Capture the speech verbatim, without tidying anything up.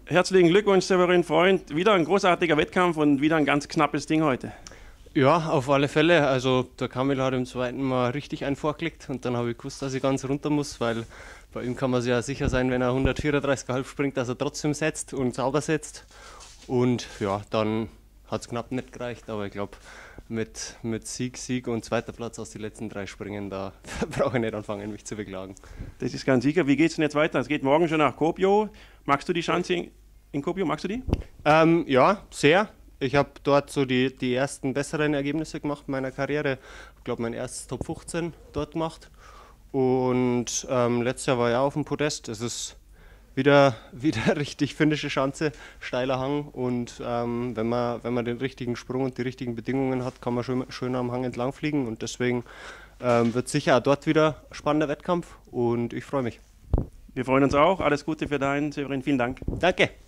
Herzlichen Glückwunsch, Severin Freund. Wieder ein großartiger Wettkampf und wieder ein ganz knappes Ding heute. Ja, auf alle Fälle. Also der Kamil hat im zweiten Mal richtig einen vorgelegt und dann habe ich gewusst, dass ich ganz runter muss, weil bei ihm kann man sich ja sicher sein, wenn er hundertvierunddreißig Komma fünf springt, dass er trotzdem setzt und sauber setzt. Und ja, dann hat es knapp nicht gereicht, aber ich glaube, mit, mit Sieg, Sieg und zweiter Platz aus den letzten drei Springen, da brauche ich nicht anfangen, mich zu beklagen. Das ist ganz sicher. Wie geht es denn jetzt weiter? Es geht morgen schon nach Kuopio. Magst du die Schanze in, in Kuopio? Magst du die? Ähm, ja, sehr. Ich habe dort so die, die ersten besseren Ergebnisse gemacht in meiner Karriere. Ich glaube, mein erstes Top fünfzehn dort gemacht. Und ähm, letztes Jahr war ich auch auf dem Podest. Es ist wieder, wieder richtig finnische Schanze, steiler Hang. Und ähm, wenn, man, wenn man den richtigen Sprung und die richtigen Bedingungen hat, kann man schön, schön am Hang entlang fliegen. Und deswegen ähm, wird sicher auch dort wieder ein spannender Wettkampf. Und ich freue mich. Wir freuen uns auch. Alles Gute für deinen, Severin. Vielen Dank. Danke.